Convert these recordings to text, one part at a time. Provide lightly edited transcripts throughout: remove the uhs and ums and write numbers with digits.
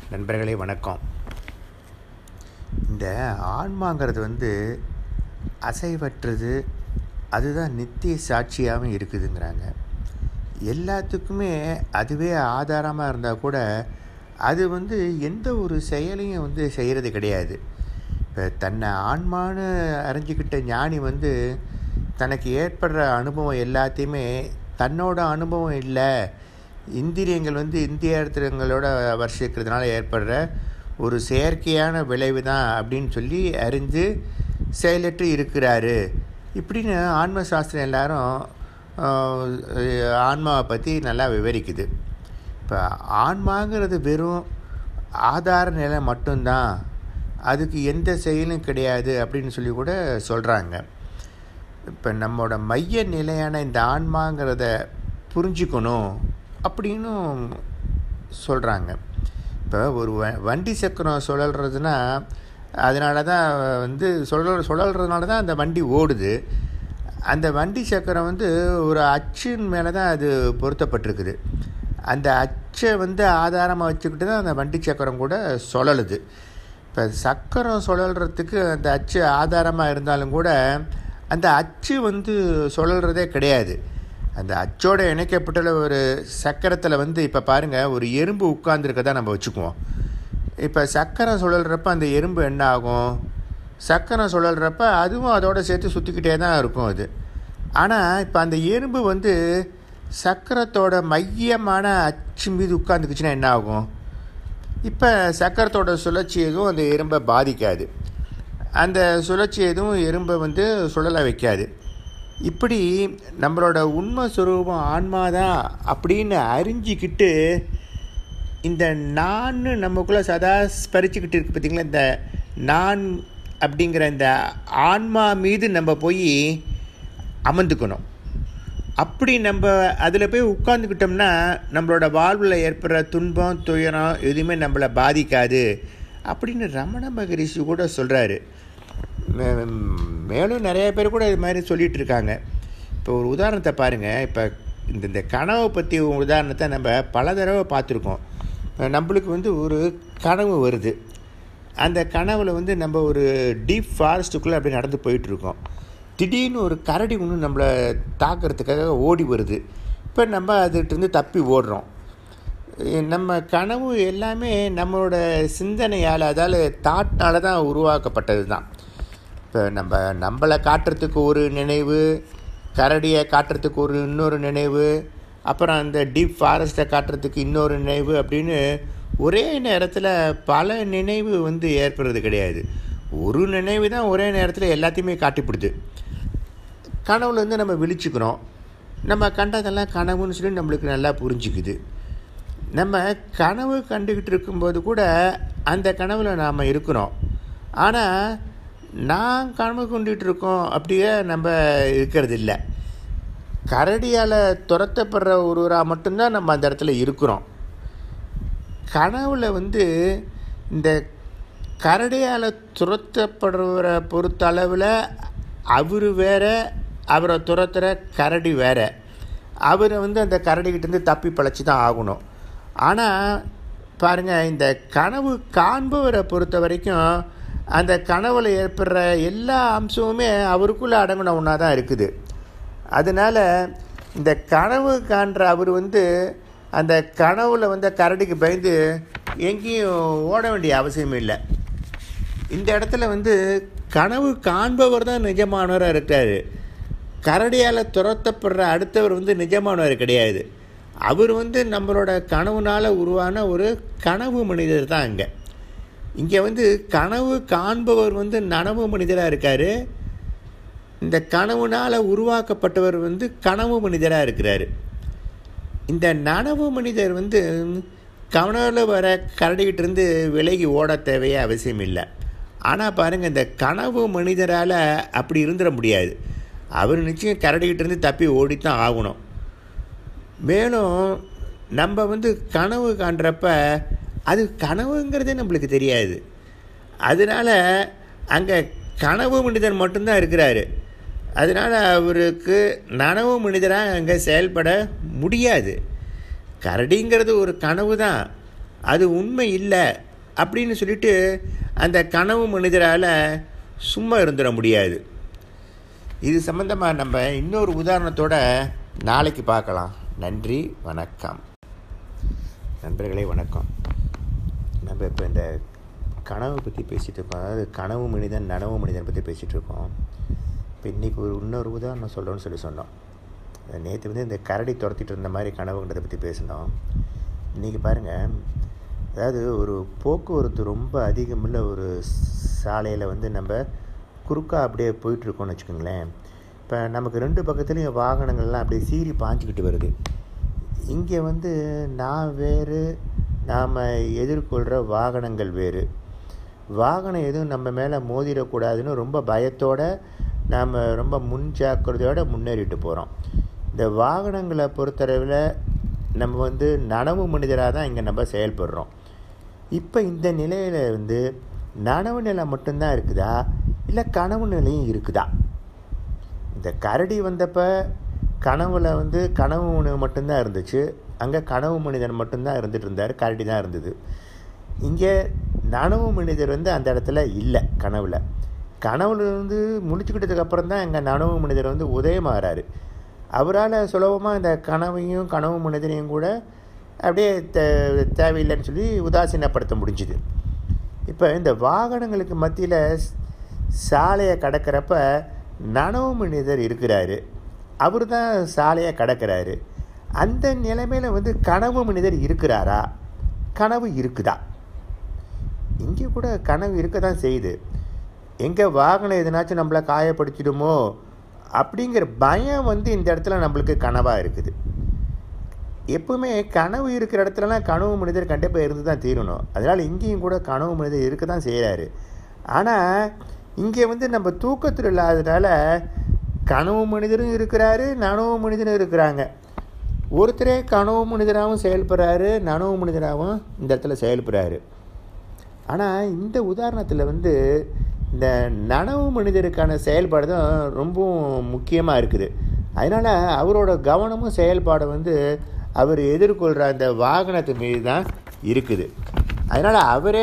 நண்பர்களே வணக்கம். இந்த ஆன்மாங்கிறது அசைவற்றது, அதுதான் நித்திய சாட்சியாகவும் இருக்குதுங்கிறாங்க. எல்லாத்துக்குமே அதுவே ஆதாரமாக இருந்தால் கூட அது எந்த ஒரு செயலையும் செய்கிறது கிடையாது. இப்போ தன்னை ஆன்மான்னு அறிஞ்சிக்கிட்ட ஞானி தனக்கு ஏற்படுற அனுபவம் எல்லாத்தையுமே தன்னோட அனுபவம் இல்லை, இந்திரியங்கள் இந்திரியங்களோட வர்ஷிக்கிறதுனால ஏற்படுற ஒரு செயற்கையான விளைவு தான் அப்படின்னு சொல்லி அறிந்து செயலற்று இருக்கிறாரு. இப்படின்னு ஆன்ம சாஸ்திரம் எல்லாரும் ஆன்மாவை பற்றி நல்லா விவரிக்குது. இப்போ ஆன்மாங்கிறது வெறும் ஆதார நிலை மட்டும்தான், அதுக்கு எந்த செயலும் கிடையாது அப்படின்னு சொல்லி கூட சொல்கிறாங்க. இப்போ நம்மளோட மைய நிலையான இந்த ஆன்மாங்கிறத புரிஞ்சுக்கணும் அப்படின்னு சொல்கிறாங்க. இப்போ ஒரு வண்டி சக்கரம் சுழல்றதுன்னா அதனால தான் சுழல்றதுனால தான் அந்த வண்டி ஓடுது. அந்த வண்டி சக்கரம் ஒரு அச்சின் மேலே தான் அது பொருத்தப்பட்டிருக்குது. அந்த அச்சை ஆதாரமாக வச்சுக்கிட்டு தான் அந்த வண்டி சக்கரம் கூட சுழலுது. இப்போ சக்கரம் சுழல்றதுக்கு அந்த அச்சு ஆதாரமாக இருந்தாலும் கூட அந்த அச்சு சுழல்றதே கிடையாது. அந்த அச்சோடு இணைக்கப்பட்டுள்ள ஒரு சக்கரத்தில் இப்போ பாருங்கள், ஒரு எறும்பு உட்கார்ந்துருக்கதான் நம்ம வச்சுக்குவோம். இப்போ சக்கரம் சுழல்றப்ப அந்த எறும்பு என்ன ஆகும்? சக்கரம் சுழல்றப்ப அதுவும் அதோடு சேர்த்து சுற்றிக்கிட்டே தான் இருக்கும் அது. ஆனால் இப்போ அந்த எறும்பு சக்கரத்தோட மையமான அச்சு மீது உட்காந்துக்குச்சுன்னா என்ன ஆகும்? இப்போ சக்கரத்தோட சுழற்சி எதுவும் அந்த எறும்பை பாதிக்காது, அந்த சுழற்சி எதுவும் எறும்பை சுழலை வைக்காது. இப்படி நம்மளோட உண்மை சுரூபம் ஆன்மாதான் அப்படின்னு அறிஞ்சிக்கிட்டு இந்த நான் நமக்குள்ளே சதா ஸ்பரிச்சுக்கிட்டு இருக்கு பார்த்திங்களா, இந்த நான் அப்படிங்கிற இந்த ஆன்மா மீது நம்ம போய் அமர்ந்துக்கணும். அப்படி நம்ம அதில் போய் உட்கார்ந்துக்கிட்டோம்னா நம்மளோட வாழ்வில் ஏற்படுற துன்பம் துயரம் எதுவுமே நம்மளை பாதிக்காது அப்படின்னு ரமண மகரிஷி கூட சொல்கிறாரு. மேலும் நிறைய பேர் கூட இது மாதிரி சொல்லிகிட்டு இருக்காங்க. இப்போ ஒரு உதாரணத்தை பாருங்கள். இப்போ இந்த கனவை பற்றி உதாரணத்தை நம்ம பல தடவை பார்த்துருக்கோம். நம்மளுக்கு ஒரு கனவு வருது. அந்த கனவில் நம்ம ஒரு டீப் ஃபாரஸ்ட்டுக்குள்ளே அப்படி நடந்து போயிட்டுருக்கோம். திடீர்னு ஒரு கரடி ஒன்று நம்மளை தாக்கிறதுக்காக ஓடி வருது. இப்போ நம்ம அதுகிட்டேருந்து தப்பி ஓடுறோம். நம்ம கனவு எல்லாமே நம்மளோட சிந்தனையால், அதாவது தாட்னால தான் உருவாக்கப்பட்டது தான். இப்போ நம்மளை காட்டுறதுக்கு ஒரு நினைவு, கரடியை காட்டுறதுக்கு இன்னொரு நினைவு, அப்புறம் அந்த டீப் ஃபாரஸ்ட்டை காட்டுறதுக்கு இன்னொரு நினைவு அப்படின்னு ஒரே நேரத்தில் பல நினைவு ஏற்படுறது கிடையாது. ஒரு நினைவு தான் ஒரே நேரத்தில் எல்லாத்தையுமே காட்டிப்பிடுது. கனவுலேருந்து நம்ம விழிச்சுக்கிறோம். நம்ம கண்டதெல்லாம் கனவுன்னு சொல்லி நம்மளுக்கு நல்லா புரிஞ்சுக்குது. நம்ம கனவு கண்டுக்கிட்டு இருக்கும்போது கூட அந்த கனவில் நாம் இருக்கிறோம். ஆனால் நான் கனவு கொண்டுகிட்டு இருக்கோம் அப்படியே நம்ம இருக்கிறது இல்லை. கரடியால் துரத்தப்படுற ஒருவராக மட்டும்தான் நம்ம அந்த இடத்துல இருக்கிறோம். கனவில் இந்த கரடியால் துரத்தப்படுறவரை பொறுத்த அளவில் அவர் வேறு, அவரை துரத்துகிற கரடி வேறு. அவரை அந்த கரடிக்கிட்டேருந்து தப்பி பழச்சி தான் ஆகணும். ஆனால் பாருங்கள், இந்த கனவு காண்பவரை பொறுத்த வரைக்கும் அந்த கனவில் ஏற்படுற எல்லா அம்சமுமே அவருக்குள்ளே அடங்கின ஒன்றா தான் இருக்குது. அதனால் இந்த கனவு காண்ற அவர் அந்த கனவில் கரடிக்கு பயந்து எங்கேயும் ஓட வேண்டிய அவசியம் இல்லை. இந்த இடத்துல கனவு காண்பவர் தான் நிஜமானவராக இருக்கார். கரடியால் துரத்தப்படுற அடுத்தவர் நிஜமானவர் கிடையாது. அவர் நம்மளோட கனவுனால் உருவான ஒரு கனவு மனிதர் தான். இங்கே கனவு காண்பவர் நனவு மனிதராக இருக்கார். இந்த கனவுனால் உருவாக்கப்பட்டவர் கனவு மனிதராக இருக்கிறார். இந்த நனவு மனிதர் கனவுல வர கரடிக்கிட்டேருந்து விலகி ஓட தேவையே அவசியம் இல்லை. ஆனால் பாருங்கள், இந்த கனவு மனிதரால் அப்படி இருந்துட முடியாது. அவர் நிச்சயம் கரடிக்கிட்டேருந்து தப்பி ஓடித்தான் ஆகணும். மேலும் நம்ம கனவு காண்றப்ப அது கனவுங்கிறதே நம்மளுக்கு தெரியாது. அதனால் அங்கே கனவு மனிதன் மட்டும்தான் இருக்கிறாரு. அதனால் அவருக்கு நனவு மனிதராக அங்கே செயல்பட முடியாது. கரடிங்கிறது ஒரு கனவு தான். அது உண்மை இல்லை அப்படின்னு சொல்லிட்டு அந்த கனவு மனிதரால் சும்மா இருந்துட முடியாது. இது சம்பந்தமாக நம்ம இன்னொரு உதாரணத்தோட நாளைக்கு பார்க்கலாம். நன்றி, வணக்கம். நண்பர்களே வணக்கம். நம்ம இப்போ இந்த கனவு பற்றி பேசிகிட்டு இருக்கோம். அதாவது கனவு மனிதன் நனவு மனிதன் பற்றி பேசிகிட்டு இருக்கோம். இப்போ இன்றைக்கி இன்னொரு உதாரணம் சொல்கிறோன்னு சொன்னோம். நேற்று இந்த கரடி துரத்திட்டு இருந்த மாதிரி கனவுன்றதை பற்றி பேசினோம். இன்றைக்கி பாருங்கள், அதாவது ஒரு போக்குவரத்து ரொம்ப அதிகமுள்ள ஒரு சாலையில் நம்ம குறுக்கா அப்படியே போயிட்டுருக்கோன்னு வச்சுக்கோங்களேன். இப்போ நமக்கு 2 பக்கத்துலேயும் வாகனங்கள்லாம் அப்படியே சீறி பாஞ்சிக்கிட்டு வருது. இங்கே நான் வேறு, நாம் எதிர்கொள்கிற வாகனங்கள் வேறு. வாகனம் எதுவும் நம்ம மேலே மோதிடக்கூடாதுன்னு ரொம்ப பயத்தோடு நாம் ரொம்ப முன்ஜாக்கிரதையோடு முன்னேறிட்டு போகிறோம். இந்த வாகனங்களை பொறுத்தளவில் நம்ம நனவு மனிதராக தான் இங்கே நம்ம செயல்படுறோம். இப்போ இந்த நிலையில் நனவு நிலை மட்டும்தான் இருக்குதா, இல்லை கனவு நிலையும் இருக்குதா? இந்த கரடி வந்தப்போ கனவில் கனவு மட்டும்தான் இருந்துச்சு. அங்கே கனவு மனிதன் மட்டும்தான் இருந்துகிட்டு இருந்தார், கரடி தான் இருந்தது. இங்கே நனவு மனிதர் அந்த இடத்துல இல்லை. கனவுலேருந்து முழிச்சுக்கிட்டதுக்கப்புறம் தான் இங்கே நனவு மனிதர் உதயமாகறாரு. அவரால் சுலபமாக இந்த கனவையும் கனவு மனிதனையும் கூட அப்படியே தேவையில்லைன்னு சொல்லி உதாசீனப்படுத்த முடிஞ்சுது. இப்போ இந்த வாகனங்களுக்கு மத்தியில் சாலையை கடக்கிறப்ப நனவு மனிதர் இருக்கிறாரு, அவர் தான் சாலையை கடக்கிறாரு. அந்த நிலைமையில் கனவு மனிதர் இருக்கிறாரா, கனவு இருக்குதா? இங்கே கூட கனவு இருக்க தான் செய்யுது. எங்கே வாகனம் எதுனாச்சும் நம்மளை காயப்படுத்திடுமோ அப்படிங்கிற பயம் இந்த இடத்துல நம்மளுக்கு கனவாக இருக்குது. எப்பவுமே கனவு இருக்கிற இடத்துலலாம் கனவு மனிதர் கண்டிப்பாக இருந்து தான் தீரணும். அதனால் இங்கேயும் கூட கனவு மனிதர் இருக்க தான் செய்கிறாரு. ஆனால் இங்கே நம்ம தூக்கத்தில் இல்லாததால் கனவு மனிதரும் இருக்கிறாரு, நனவு மனிதரும் இருக்கிறாங்க. ஒருத்தரே கனவு மனிதராகவும் செயல்படுறாரு, நனவு மனிதராகவும் இந்த இடத்துல செயல்படுறாரு. ஆனால் இந்த உதாரணத்தில் இந்த நனவு மனிதருக்கான செயல்பாடு தான் ரொம்பவும் முக்கியமாக இருக்குது. அதனால் அவரோட கவனமும் செயல்பாடு அவர் எதிர்கொள்கிற அந்த வாகனத்து மீது தான் இருக்குது. அதனால் அவரே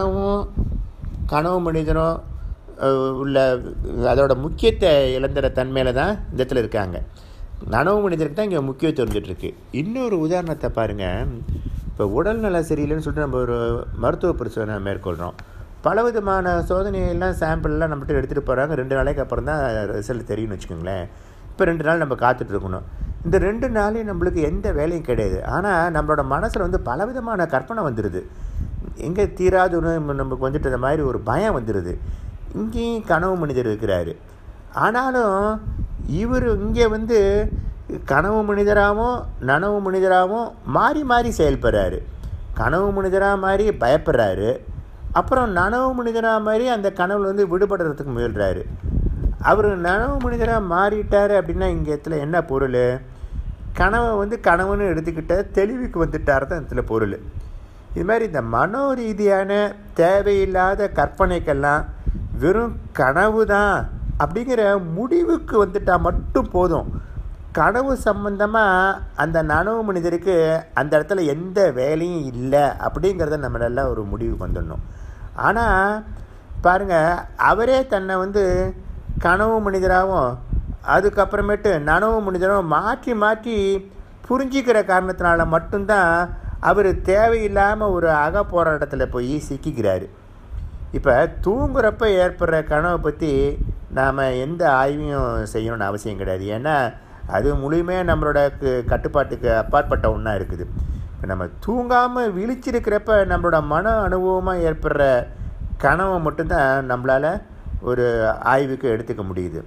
கனவு மனிதனும் உள்ள அதோட முக்கியத்தை இழந்துற தன்மையில் தான் இந்த இடத்துல இருக்காங்க. நனவு மனிதருக்கு தான் இங்கே முக்கியத்துவம் இருந்துகிட்ருக்கு. இன்னொரு உதாரணத்தை பாருங்கள். இப்போ உடல்நல சரியில்லைன்னு சொல்லிட்டு நம்ம ஒரு மருத்துவ பரிசோதனை மேற்கொள்கிறோம். பலவிதமான சோதனையெல்லாம் சாம்பிள்லாம் நம்மகிட்ட எடுத்துகிட்டு போகிறாங்க. 2 நாளைக்கு அப்புறம் தான் ரிசல்ட் தெரியும்னு வச்சுக்கோங்களேன். இப்போ 2 நாள் நம்ம காத்துட்டு இருக்கணும். இந்த 2 நாளையும் நம்மளுக்கு எந்த வேலையும் கிடையாது. ஆனால் நம்மளோட மனசில் பலவிதமான கற்பனை வந்துடுது. எங்கே தீராதுன்னு நமக்கு இந்த மாதிரி ஒரு பயம் வந்துடுது. இங்கேயும் கனவு மனிதர் இருக்கிறாரு. ஆனாலும் இவர் இங்கே கனவு மனிதராகவும் நனவு நனவு மாறி மாறி செயல்படுறாரு. கனவு மனிதராக மாதிரி பயப்படுறாரு, அப்புறம் நனவு மனிதராக மாதிரி அந்த கனவுல விடுபடுறதுக்கு முயல்றாரு. அவர் நனவு மனிதராக மாறிட்டார் அப்படின்னா இங்கே இடத்துல என்ன பொருள்? கனவை கனவுன்னு எடுத்துக்கிட்ட தெளிவுக்கு வந்துட்டார் தான் இடத்துல பொருள். இது மாதிரி இந்த மனோ ரீதியான தேவையில்லாத கற்பனைக்கெல்லாம் வெறும் கனவு தான் அப்படிங்கிற முடிவுக்கு வந்துட்டால் மட்டும் போதும். கனவு சம்பந்தமாக அந்த நனவு மனிதருக்கு அந்த இடத்துல எந்த வேலையும் இல்லை அப்படிங்கிறத நம்மளால ஒரு முடிவுக்கு வந்துடணும். ஆனால் பாருங்கள், அவரே தன்னை கனவு மனிதராகவும் அதுக்கப்புறமேட்டு நனவு மனிதரும் மாற்றி மாற்றி புரிஞ்சிக்கிற காரணத்தினால மட்டும்தான் அவர் தேவையில்லாமல் ஒரு போராட்டத்தில் போய் சிக்கிக்கிறாரு. இப்போ தூங்குறப்ப ஏற்படுற கனவை பற்றி நாம் எந்த ஆய்வையும் செய்யணும்னு அவசியம் கிடையாது. ஏன்னா அது முழுமையாக நம்மளோட கட்டுப்பாட்டுக்கு அப்பாற்பட்ட ஒன்றா இருக்குது. இப்போ நம்ம தூங்காமல் விழிச்சிருக்கிறப்ப நம்மளோட மன அனுபவமாக ஏற்படுற கனவை மட்டும்தான் நம்மளால் ஒரு ஆய்வுக்கு எடுத்துக்க முடியுது.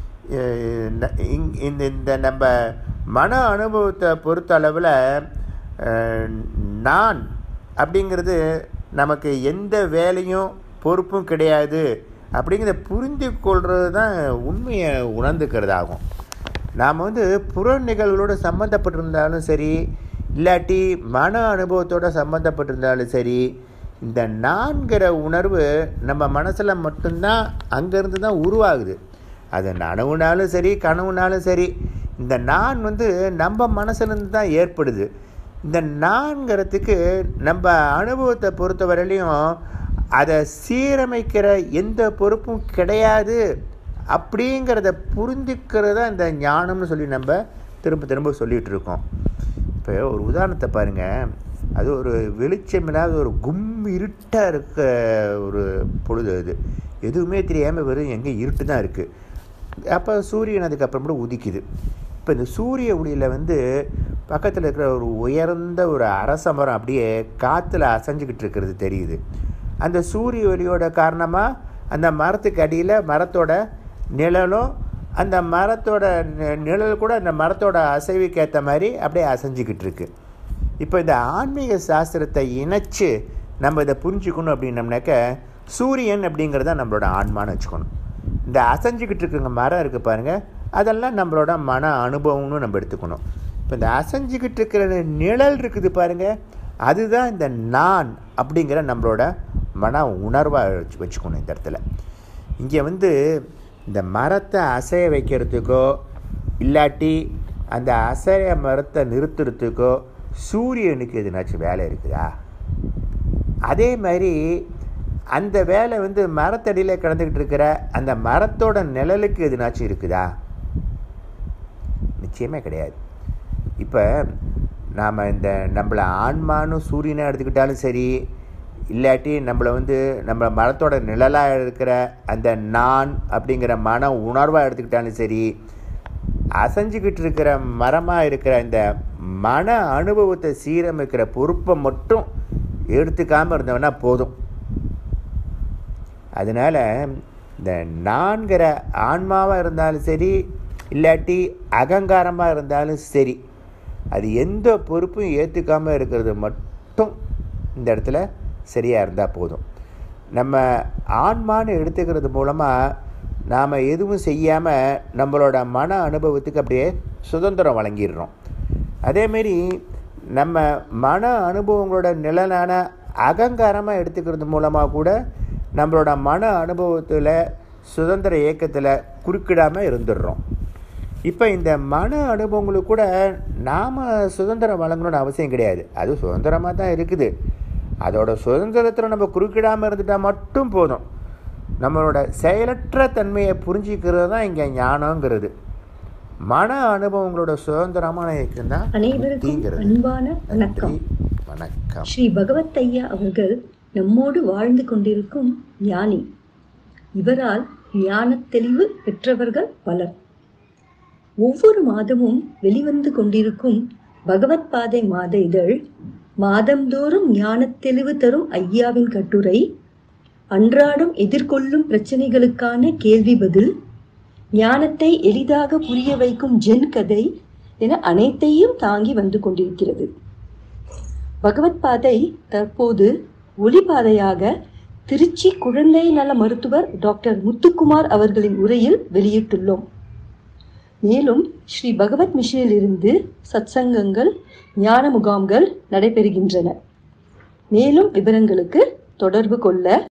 இந்த நம்ம மன அனுபவத்தை பொறுத்த அளவில் நான் அப்படிங்கிறது நமக்கு எந்த வேலையும் பொறுப்பும் கிடையாது அப்படிங்கிறத புரிந்து கொள்வது தான் உண்மையை உணர்ந்துக்கிறதாகும். நாம் புற நிகழ்வுகளோடு சம்மந்தப்பட்டிருந்தாலும் சரி, இல்லாட்டி மன அனுபவத்தோடு சம்மந்தப்பட்டிருந்தாலும் சரி, இந்த நான்கிற உணர்வு நம்ம மனசில் மட்டும்தான் அங்கேருந்து தான் உருவாகுது. அது நனவுனாலும் சரி கனவுனாலும் சரி, இந்த நான் நம்ம மனசுலேருந்து தான் ஏற்படுது. இந்த நான்கிறதுக்கு நம்ம அனுபவத்தை பொறுத்தவரையிலையும் அதை சீரமைக்கிற எந்த பொறுப்பும் கிடையாது அப்படிங்கிறத புரிஞ்சுக்கிறதா இந்த ஞானம்னு சொல்லி நம்ம திரும்ப திரும்ப சொல்லிகிட்டு இருக்கோம். இப்போ ஒரு உதாரணத்தை பாருங்கள். அது ஒரு வெளிச்சமில்லாத ஒரு இருட்டாக இருக்க ஒரு பொழுது, அது எதுவுமே தெரியாமல் வெறும் எங்கே இருட்டு தான் இருக்குது. அப்போ சூரியன் அதுக்கப்புறம் கூட உதிக்குது. இப்போ இந்த சூரிய ஒளியில் பக்கத்தில் இருக்கிற ஒரு உயர்ந்த ஒரு அரச மரம் அப்படியே காற்றுல அசைஞ்சிக்கிட்டு இருக்கிறது தெரியுது. அந்த சூரிய ஒளியோட காரணமாக அந்த மரத்துக்கு அடியில் மரத்தோட நிழலும், அந்த மரத்தோட நிழல் கூட அந்த மரத்தோட அசைவுக்கு ஏற்ற மாதிரி அப்படியே அசைஞ்சிக்கிட்டு இருக்கு. இப்போ இந்த ஆன்மீக சாஸ்திரத்தை இணைச்சு நம்ம இதை புரிஞ்சுக்கணும் அப்படின்னம்னாக்க, சூரியன் அப்படிங்கிறத நம்மளோட ஆன்மான்னு வச்சுக்கணும். இந்த அசைஞ்சிக்கிட்டு இருக்குங்க மரம் இருக்குது பாருங்கள், அதெல்லாம் நம்மளோட மன அனுபவம்னு நம்ம எடுத்துக்கணும். இப்போ இந்த அசைஞ்சிக்கிட்டு இருக்கிற நிழல் இருக்குது பாருங்கள், அதுதான் இந்த நான் அப்படிங்கிற நம்மளோட மன உணர்வாக வச்சுக்கணும். இந்த இடத்துல இங்கே இந்த மரத்தை அசைய வைக்கிறதுக்கோ இல்லாட்டி அந்த அசைய மரத்தை நிறுத்துறதுக்கோ சூரியனுக்கு எதுனாச்சும் வேலை இருக்குதா? அதே மாதிரி அந்த வேலை மரத்தடியில் கிடந்துக்கிட்டு இருக்கிற அந்த மரத்தோட நிழலுக்கு எதுனாச்சும் இருக்குதா? நிச்சயமே கிடையாது. இப்போ நாம் நம்மளை ஆன்மான்னு சூரியனை எடுத்துக்கிட்டாலும் சரி, இல்லாட்டி நம்மளை நம்ம மரத்தோட நிழலாக இருக்கிற அந்த நான் அப்படிங்கிற மன உணர்வாக எடுத்துக்கிட்டாலும் சரி, அசைஞ்சிக்கிட்டு இருக்கிற மரமாக இருக்கிற இந்த மன அனுபவத்தை சீரமைக்கிற பொறுப்பை மட்டும் எடுத்துக்காமல் இருந்தவனா போதும். அதனால் இந்த நான்கிற ஆன்மாவாக இருந்தாலும் சரி, இல்லாட்டி அகங்காரமாக இருந்தாலும் சரி, அது எந்த பொறுப்பும் ஏற்றுக்காமல் இருக்கிறது மட்டும் இந்த இடத்துல சரியாக இருந்தால் போதும். நம்ம ஆன்மான்னு எடுத்துக்கிறது மூலமாக நாம் எதுவும் செய்யாமல் நம்மளோட மன அனுபவத்துக்கு அப்படியே சுதந்திரம் வழங்கிடுறோம். அதேமாரி நம்ம மன அனுபவங்களோட நிழலான அகங்காரமாக எடுத்துக்கிறது மூலமாக கூட நம்மளோட மன அனுபவத்தில் சுதந்திர இயக்கத்தில் குறுக்கிடாமல் இருந்துடுறோம். இப்போ இந்த மன அனுபவங்களுக்கு கூட நாம் சுதந்திரம் வழங்கணும்னு அவசியம் கிடையாது. அது சுதந்திரமாக தான் இருக்குது. அதோட சுதந்திரத்தில் நம்ம குறுக்கிடாமல் இருந்துட்டால் மட்டும் போதும். நம்மளோட செயலற்ற தன்மையை புரிஞ்சிக்கிறது தான் இங்கே ஞானங்கிறது. மன அனுபவங்களோட சுதந்திரமான இயக்கம் தான். அனைவருக்கும் அன்பான வணக்கம். வணக்கம். ஸ்ரீ பகவத் ஐயா அவர்கள் நம்மோடு வாழ்ந்து கொண்டிருக்கும் ஞானி. இவரால் ஞான தெளிவு பெற்றவர்கள் பலர். ஒவ்வொரு மாதமும் வெளிவந்து கொண்டிருக்கும் பகவத் பாதை மாத இதழ், மாதந்தோறும் ஞான தெளிவு தரும் ஐயாவின் கட்டுரை, அன்றாடம் எதிர்கொள்ளும் பிரச்சனைகளுக்கான கேள்வி பதில், ஞானத்தை எளிதாக புரிய வைக்கும் ஜென் கதை என அனைத்தையும் தாங்கி வந்து கொண்டிருக்கிறது. பகவத் பாதை தற்போது ஒளிபாதையாக திருச்சி குழந்தை நல மருத்துவர் டாக்டர் முத்துக்குமார் அவர்களின் உரையில் வெளியிட்டுள்ளோம். மேலும் ஸ்ரீ பகவத் மிஷனில் இருந்து சத்சங்கங்கள், ஞான முகாம்கள் நடைபெறுகின்றன. மேலும் விவரங்களுக்கு தொடர்பு கொள்ள